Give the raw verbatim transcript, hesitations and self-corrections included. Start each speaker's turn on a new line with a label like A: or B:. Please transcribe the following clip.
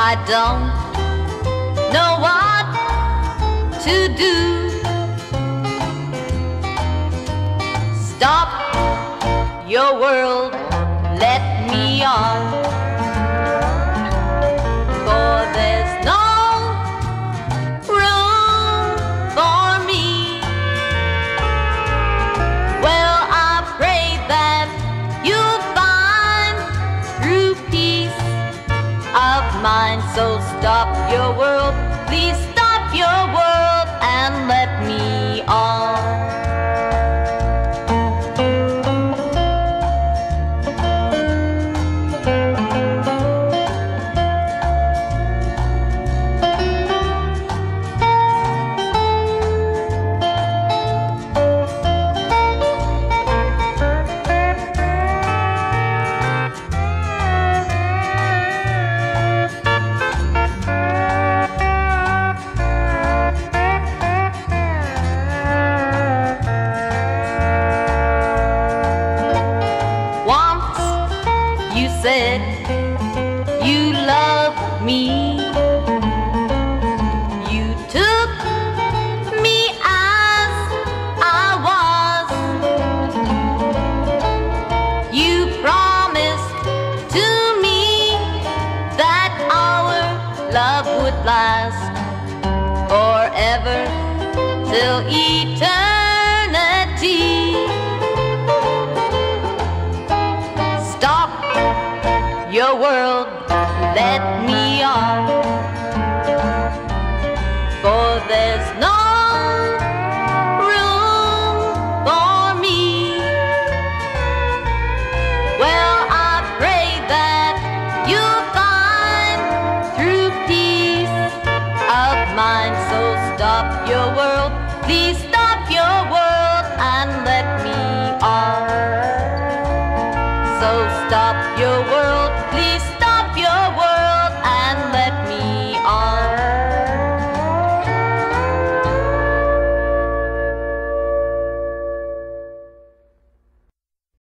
A: I don't know what to do. Stop your world, let me on, for there's no room for me. Well, I pray that you'll find true peace of mind. So stop your world, please stop your world and let me on. You said you loved me. You took me as I was. You promised to me that our love would last forever till eternity. Stop your world, let me on, for there's no room for me. Well, I pray that you'll find true peace of mind. So stop your world, please stop your world and let me on. So stop your world, please